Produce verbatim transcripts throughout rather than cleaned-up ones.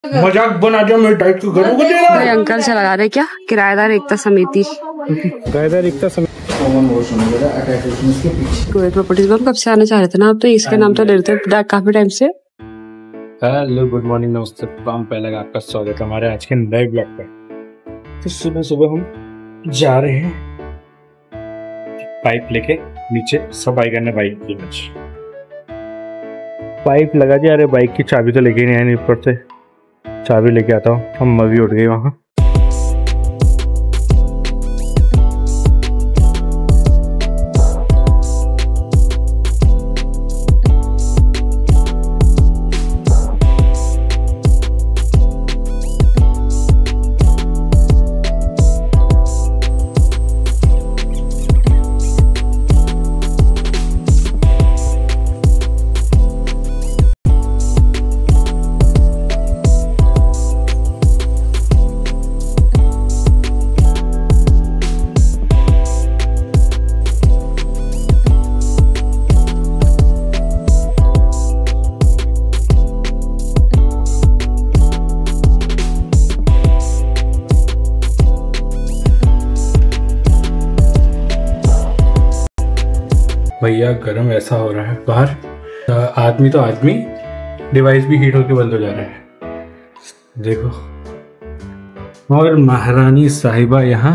मजाक बना दिया मेरे डाइट को घरों को दे रहा है। अंकल से लगा रहे क्या किराएदार एकता समिति। किराएदार एकता समिति प्रॉपर्टीज लोन कब से आना चाह रहे थे ना आप, तो इसका नाम तो ले रहे थे काफी टाइम से। हेलो गुड मॉर्निंग नमस्ते काम पहले आपका स्वागत है हमारे आज के नए ब्लॉग पर। तो सुबह सुबह हम जा रहे हैं पाइप लेके नीचे सफाई करने बाइक की। पाइप लगा दिया। अरे बाइक की चाबी तो लेके नहीं आए, ऊपर से चाबी लेके आता हूँ। हम अभी उठ गए वहाँ। भैया गर्म ऐसा हो रहा है बाहर, आदमी तो आदमी डिवाइस भी हीट होके बंद हो जा रहा है। देखो, और महारानी साहिबा यहाँ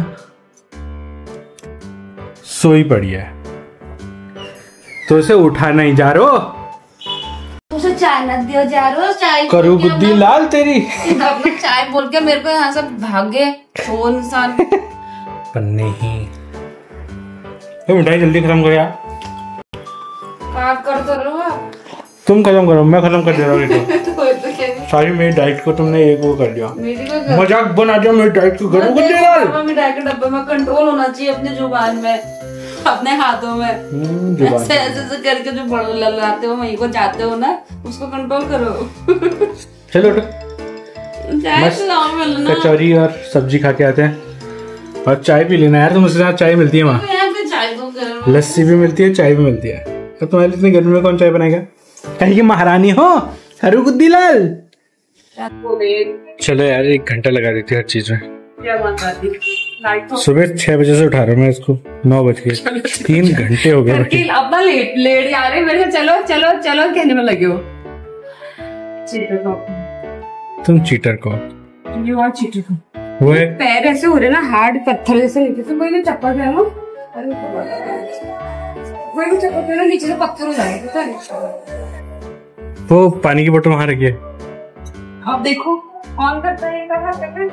सोई पड़ी है, तो उसे उठाना ही जा रो। उसे चाय न दियो जा रो, चाय करू गुद्दी लाल तेरी। चाय बोल के मेरे को यहाँ से भागे दो इंसान। पर नहीं, मिठाई जल्दी खत्म करो यार। आप कर तो रहो, तुम खत्म करो, मैं खत्म कर दे रहा हूँ। सारी मेरी डाइट को तुमने एक वो कर दिया, मजाक बना दिया मेरी डाइट को घरों को दे रहा है। मिठाई के डब्बे में कंट्रोल होना चाहिए अपनी जुबान में, अपने हाथों में। ऐसे ऐसे ऐसे करके जो बड़ लगाते हो वहीं को जाते हो ना, उसको कंट्रोल करो। चलो कचौरी और सब्जी खा के आते हैं और चाय पी लेना यार। तुम उसके साथ चाय मिलती है वहाँ, लस्सी भी मिलती है, चाय भी मिलती है। तो तुम्हारे इतनी गर्मी में कौन चाय बनाएगा? कहीं की महारानी हो हरू गुद्दी लाल। चलो यार एक घंटा लगा देती है हर चीज में। सुबह छह बजे से उठा रहा हूँ मैं इसको, नौ बज गए, तीन घंटे हो गए। अब ना लेट लेट आ रहे मेरे, चलो चलो चलो कहने में लगे हो। चीटर को तुम चीटर को यू आर चीटर को। वो है पैर ऐसे हो रहे ना हार्ड पत्थर जैसे नीचे से, कोई चप्पल पहनो, कोई चप्पल पहनो नीचे से पत्थर हो जाएगा। वो पानी की बोतल वहां रखिए। अब देखो ऑन करता है कहाँ करना।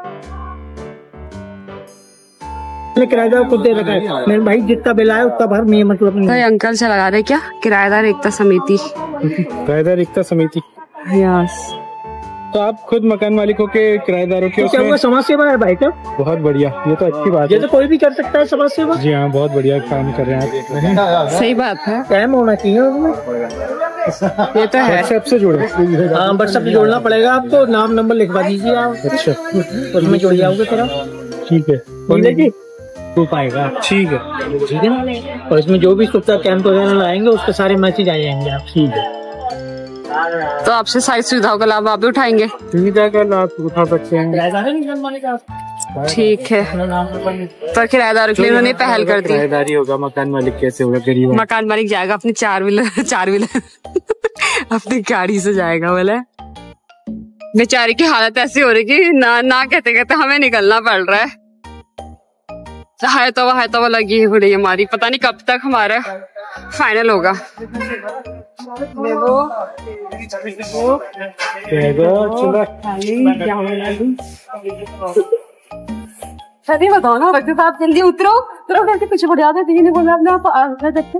किराएदार को दे रखा है मेरे भाई, जितना बिल आया उतना भर में, मतलब नहीं। अंकल से लगा रहे क्या किराएदार एकता समिति। किराएदार एकता समिति, यस। तो आप खुद मकान मालिकों के किराएदारों के क्या वो समाज सेवा है भाई? क्या बहुत बढ़िया, ये तो अच्छी बात है। ये तो कोई भी कर सकता है समाज सेवा। जी हाँ, बहुत बढ़िया काम कर रहे हैं आप। सही बात है, टाइम होना चाहिए उसमें। ये तो है। व्हाट्सएप से जुड़े, हाँ व्हाट्सएप से जोड़ना पड़ेगा आपको, नाम नंबर लिखवा दीजिए आप। अच्छा, उसमें जुड़ जाओगे तरह। ठीक है, बोलेगी हो पाएगा। ठीक है ठीक है ना। और इसमें जो भी सुविधा कैंप वगैरह लाएंगे उसके सारे मैसेज आ जाएंगे आप। ठीक है, तो आपसे सारी सुविधाओं का लाभ आप भी उठाएंगे। सुविधा का लाभ उठा सकते हैं। ठीक है, तो किराएदारों के लिए उन्होंने पहल कर दी। किराएदारी होगा, मकान मालिक कैसे होगा? गरीब मकान मालिक जाएगा अपनी चार व्हीलर चार व्हीलर अपनी गाड़ी से जाएगा। बोले बेचारे की हालत ऐसी हो रही कि ना ना कहते कहते हमें निकलना पड़ रहा है। हाय तो हाय तो लगी है बड़ी हमारी, पता नहीं कब तक हमारा फाइनल होगा। सही बताओ ना वक्त आप जल्दी उतरो उतरो करके पीछे बढ़ जाते हैं। बोला अपने आप देखते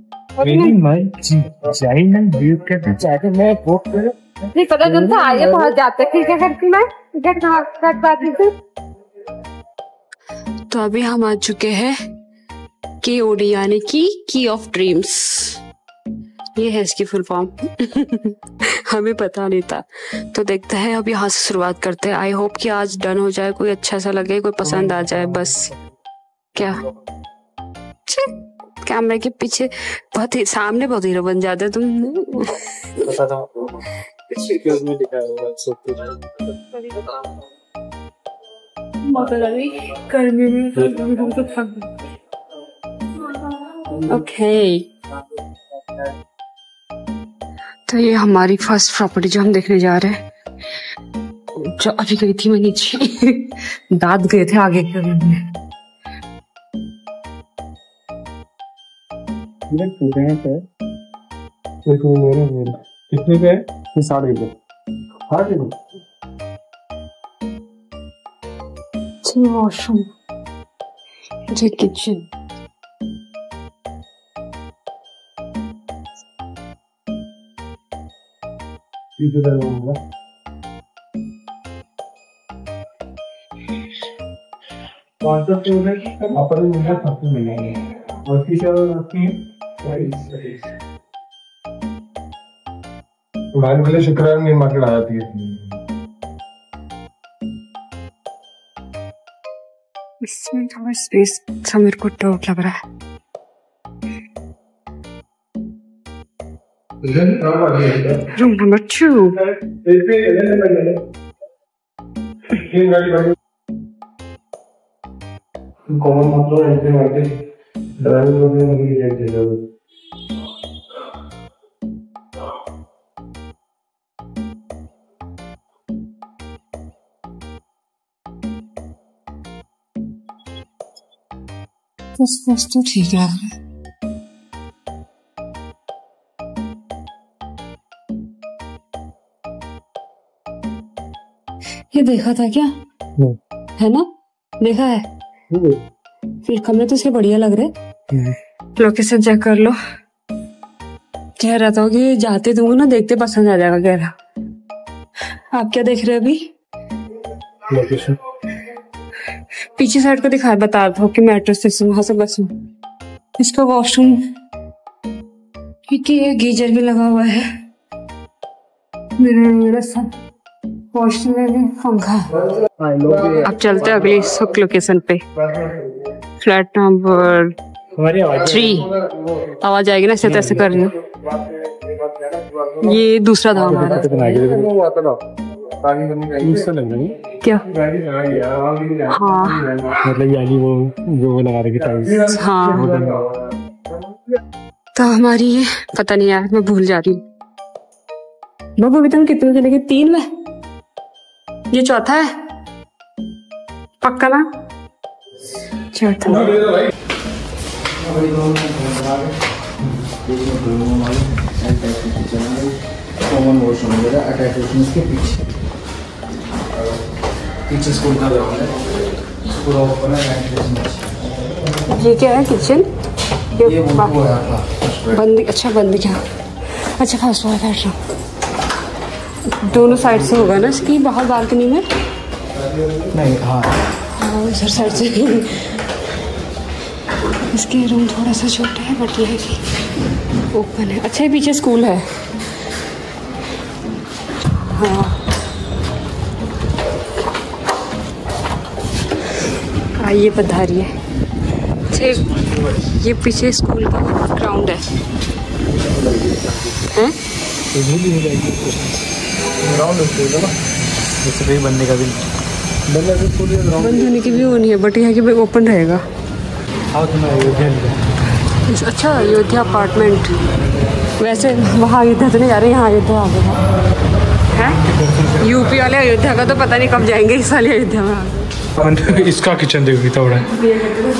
नहीं पता चलता आगे पहुंच जाते क्या करती मैं टिकट। तो अभी हम आ चुके हैं के ओ डी यानी की की ऑफ ड्रीम्स। ये है इसकी फुल फॉर्म। हमें पता नहीं था, तो देखते हैं अब यहाँ से शुरुआत करते हैं। आई होप कि आज डन हो जाए, कोई अच्छा सा लगे, कोई पसंद आ जाए बस। क्या कैमरे के पीछे बहुत ही सामने बहुत हीरो बन जाते तुम। ओके, तो ये हमारी फर्स्ट प्रॉपर्टी जो हम देखने जा रहे हैं, जो अभी गई थी मैं नीचे। दांत गए थे आगे करने। कितने पे? साढ़े पे। साढ़े पे। वॉशरूम, जो किचन, उड़ान के लिए शुक्रवार में मार्केट आ जाती है। इसमें थोड़ा स्पेस सा मेरे को डाउट लग रहा है। Room number two. कॉमन मतलब एंट्री मार्केट ड्राइवर लोग नहीं जाते। तो ठीक है। ये देखा था क्या? है ना, देखा है। फिर कमरे तो इसके बढ़िया लग रहे। लोकेशन चेक कर लो। कह रहा था कि जाते दूंगा ना, देखते पसंद आ जाएगा। कह रहा, आप क्या देख रहे हैं अभी? लोकेशन पीछे साइड को दिखाया, बता रहा हूँ कि मेट्रो स्टेशन वहां से बस में। इसका वॉशरूम, ये गीजर भी लगा हुआ है। मेरा सब वॉशरूम में पंखा। अब चलते हैं अगली सुख लोकेशन पे। Flat number three. आवाज आएगी ना, ऐसे तैसे कर रही हूँ। ये दूसरा था हमारा। क्या? हाँ, मतलब यानी वो जो वो लगा रखी टाइल्स। हाँ, तो हमारी ये पता नहीं यार, मैं भूल जा रही हूँ। बाबू अभी तुम कितने चलेंगे? तीन में ये चौथा है पक्का ना? चौथा। कॉमन वॉशरूम वगैरह अटैच वॉशरूम इसके पीछे पीछे स्कूल का ग्राउंड है, पूरा ओपन है। ये क्या है? किचन ये वो है बंद। अच्छा बंद क्या? अच्छा फर्स्ट वाला बेडरूम दोनों साइड से होगा ना इसकी, बाहर बालकनी में नहीं। हाँ हाँ, उधर साइड से। इसके रूम थोड़ा सा छोटा है बट ये है कि ओपन है। अच्छा ये पीछे स्कूल है। हाँ आइए पधारिए। अच्छा ये पीछे स्कूल का ग्राउंड है, हैं? ग्राउंड है बनने का भी बंद होने की भी वो नहीं है, बट यह है कि भाई ओपन रहेगा। अच्छा अयोध्या अपार्टमेंट। वैसे वहाँ अयोध्या तो नहीं जा रहे, यहाँ अयोध्या आ गया है। यूपी वाले अयोध्या का तो पता नहीं कब जाएंगे, इस साल अयोध्या में आ गए। इसका किचन देखो कितना बड़ा है।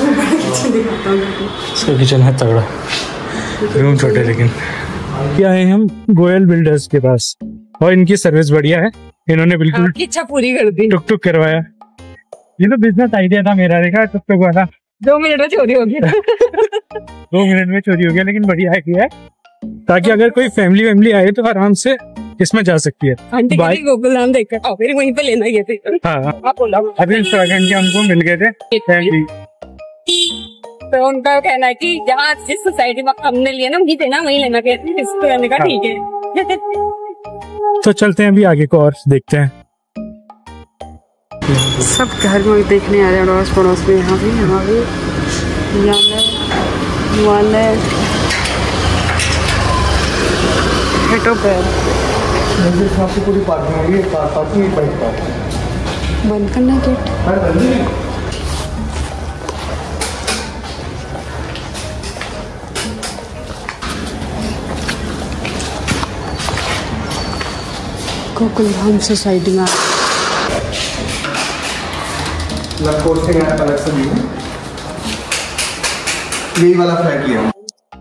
इसका किचन है तगड़ा, रूम छोटे लेकिन। क्या है, हम गोयल बिल्डर्स के पास, और इनकी सर्विस बढ़िया है। इन्होंने बिल्कुल इच्छा पूरी कर दी। टुक टुक करवाया। ये तो बिजनेस आइडिया था मेरा, देखा टुक टुक वाला। दो मिनट में चोरी हो गई। दो मिनट में चोरी हो गया, लेकिन बढ़िया है किया है, ताकि अगर कोई फैमिली वैमिली आए तो आराम से इसमें जा सकती है। आंटी बाइक गोकुल धाम देखकर आओ, फिर वहीं पे लेना ये थे। हाँ अभी उत्तराखंड के हमको मिल गए थे फैमिली। तो उनका कहना है कि जहाँ जिस सोसाइटी में हमने लिया ना वहीं देना, वहीं लेना। कहते इस कहने का ठीक है। तो चलते हैं अभी आगे को और देखते हैं। सब घर में देखने आ रहे हैं, अड़ोस पड़ोस में। यहाँ भी यहाँ भी वाले हेटो पैर आपकी पूरी पार्किंग है, ये कार पार्किंग, ये बाइक पार्किंग। बंद करना गेट। हाँ बंद है। गोकुलधाम सोसाइटी में लखनऊ से गया अलग से भी है। यही वाला फ्लैट लिया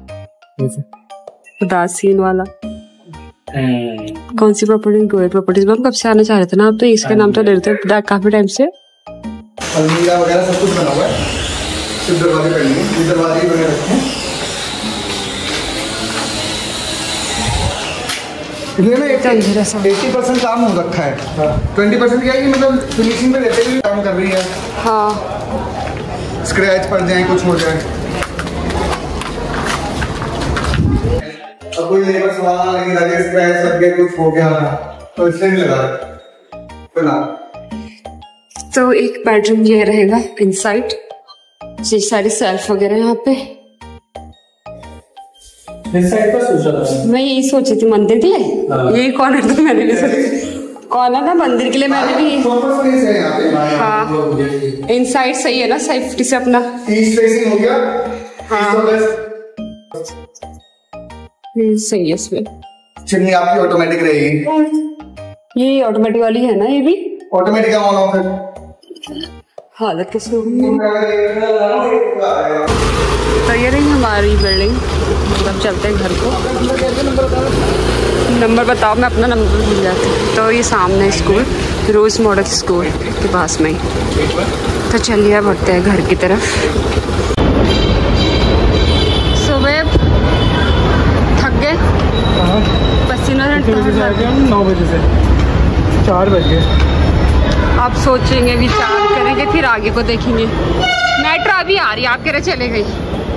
उदासीन वाला। कौन सी प्रॉपर्टी? गोयल प्रॉपर्टीज में हम कब से आना चाह रहे थे ना, आप तो इसका नाम तो ले रहे थे काफी टाइम से। अलमीरा वगैरह सब कुछ बना हुआ है, सिर्फ दरवाजे करनी है, ये दरवाजे ही बने रखे हैं। एट्टी परसेंट काम हो रखा है, ट्वेंटी परसेंट क्या है कि मतलब फिनिशिंग पे रहते हुए काम कर रही है। हाँ, स्क्रैच पड़ जाए, कुछ हो जाए, अब कोई लेबर सामान नहीं लगे, स्क्रैच लग गया, कुछ हो गया ना, तो इसलिए नहीं लगा तो ना। तो एक बेडरूम ये रहेगा इनसाइड, ये सारी सेल्फ वगैरह यहाँ पे। इस साइड पर सोचा था मैं यही सोची थी मंदिर के लिए, यही कॉर्नर तो मैंने भी सोचा, कॉर्नर ना मंदिर के लिए मैंने भी। हाँ, इनसाइड सही है ना, सेफ्टी से अपना ईस्ट फेसिंग हो गया। हाँ सही है। इसमें चिमनी आपकी ऑटोमेटिक रहेगी, ये ऑटोमेटिक वाली है ना, ये भी ऑटोमेटिक ऑन ऑफ है। हालत कैसे होगी। तो ये रही हमारी बिल्डिंग, अब चलते हैं घर को। नंबर बताओ, मैं अपना नंबर भूल जाती हूँ। तो ये सामने स्कूल, रोज मॉडल स्कूल के पास में ही। तो चलिए अब बढ़ते हैं घर की तरफ। सुबह थक गए, पसीना नौ बजे से चार बज गए। आप सोचेंगे विचार करेंगे, फिर आगे को देखेंगे। मेट्रो अभी आ रही है, आप कह रहे चले गई।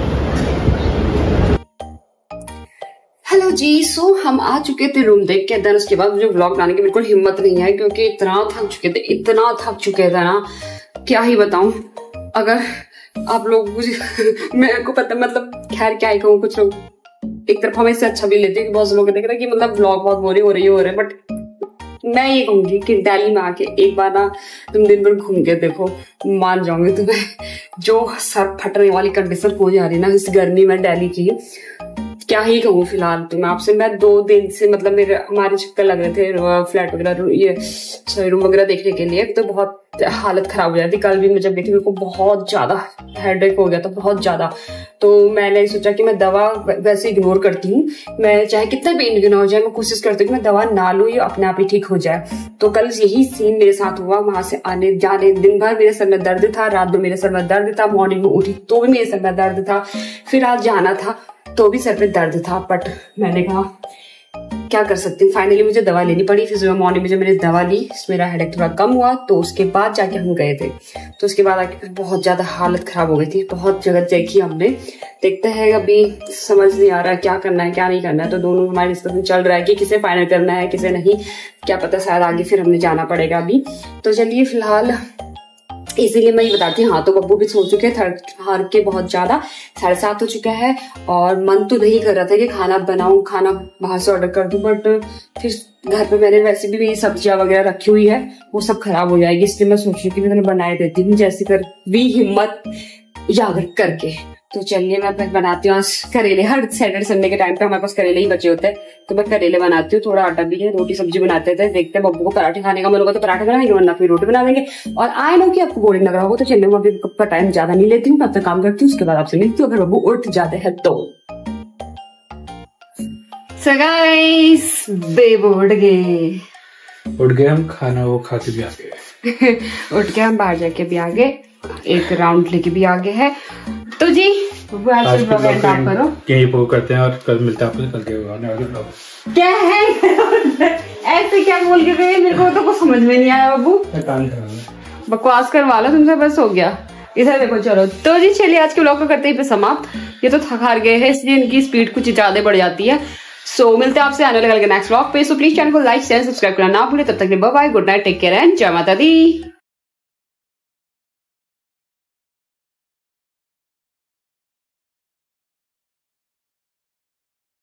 हेलो जी, सो हम आ चुके थे रूम देख के। देन उसके बाद मुझे व्लॉग बनाने की बिल्कुल हिम्मत नहीं है, क्योंकि इतना थक चुके थे, इतना थक चुके थे ना, क्या ही बताऊं। अगर आप लोग मुझे मेरे को पता, मतलब खैर क्या ही कहूँ, कुछ लोग एक तरफ हमें इससे अच्छा भी लेते हैं कि बहुत लोग देख रहे हैं कि मतलब व्लॉग बहुत बोरिंग हो रही हो रहे हैं, बट मैं ये कहूंगी कि दिल्ली में आके एक बार ना तुम दिन भर घूम के देखो, मान जाओगे तुम्हें। जो सर फटने वाली कंडीशन हो जा रही है ना इस गर्मी में दिल्ली की, क्या ही कहूँ। फिलहाल तो मैं आपसे, मैं दो दिन से मतलब मेरे हमारे चक्कर लग रहे थे फ्लैट वगैरह, ये रूम वगैरह देखने के लिए, तो बहुत हालत खराब हो जाती। कल भी मैं जब गई थी, मेरे को बहुत ज्यादा हेडेक हो गया था, बहुत ज्यादा। तो मैंने सोचा कि मैं दवा वैसे इग्नोर करती हूँ, मैं चाहे कितना पेन क्यों ना हो जाए, मैं कोशिश करती हूँ कि मैं दवा ना लूँ, ये अपने आप ही ठीक हो जाए। तो कल यही सीन मेरे साथ हुआ। वहां से आने जाने दिन भर मेरे सर में दर्द था, रात में मेरे सर में दर्द था, मॉर्निंग में उठी तो भी मेरे सर में दर्द था, फिर आज जाना था तो भी सर पे दर्द था। बट मैंने कहा क्या कर सकती हूँ, फाइनली मुझे दवा लेनी पड़ी। फिर सुबह मॉर्निंग में जब मैंने दवा ली, मेरा हेडेक थोड़ा कम हुआ, तो उसके बाद जाके हम गए थे। तो उसके बाद आके बहुत ज्यादा हालत खराब हो गई थी, बहुत जगह देखी हमने। देखते हैं, अभी समझ नहीं आ रहा क्या करना है क्या नहीं करना है। तो दोनों हमारे डिस्कशन चल रहा है कि किसे फाइनल करना है किसे नहीं, क्या पता शायद आगे फिर हमने जाना पड़ेगा अभी। तो चलिए फिलहाल इसीलिए मैं ये बताती हूँ। हाँ, तो बब्बू भी सो चुके हैं, थक हार के बहुत ज्यादा, साढ़े सात हो चुका है। और मन तो नहीं कर रहा था कि खाना बनाऊं, खाना बाहर से ऑर्डर कर दूं, बट फिर घर पे मैंने वैसे भी सब्जियां वगैरह रखी हुई है, वो सब खराब हो जाएगी, इसलिए मैं सोच रही हूँ कि मैं बनाए देती हूँ जैसे कर भी हिम्मत जागृत करके। तो चलिए मैं फिर बनाती हूँ आज करेले। हर सैटरडे संडे के टाइम पे हमारे पास करेले ही बचे होते हैं, तो मैं करेले बनाती हूँ। थोड़ा आटा भी है, रोटी सब्जी बनाते थे। देखते हैं बब्बू को पराठे खाने का मन होगा तो पराठे बनाएंगे, वरना फिर रोटी बना देंगे। और आई नो कि आपको बोरिंग लग रहा होगा, तो चलिए मैं अभी का टाइम ज्यादा नहीं लेती हूँ, मैं अपना काम करती हूँ, उसके बाद आपसे मिलती हूँ अगर बब्बू उठ जाते हैं तो। So guys, बेब उठ गए उठ गए हम, खाना वो खा के भी आ गए। उठ के हम बाहर जाके भी आ गए, एक राउंड लेके भी आ गए है। तो जी आज करो यही वो करते हैं और कल मिलते हैं आपको, कल के क्या है ऐसे क्या बोल के गए, मेरे को तो कुछ समझ में नहीं आया। बाबू बकवास करवा लो तुमसे, बस हो गया। इधर देखो, चलो तो जी चलिए आज के व्लॉग को करते ही समाप्त। ये तो थक हार गए हैं, इसलिए इनकी स्पीड कुछ ज्यादा बढ़ जाती है। सो so, मिलते हैं आपसे आने वाले नेक्स्ट व्लॉग पे। सो प्लीज चैनल को लाइक शेयर सब्सक्राइब करना ना भूले। तब तक bye bye, good night, take care and जय माता दी।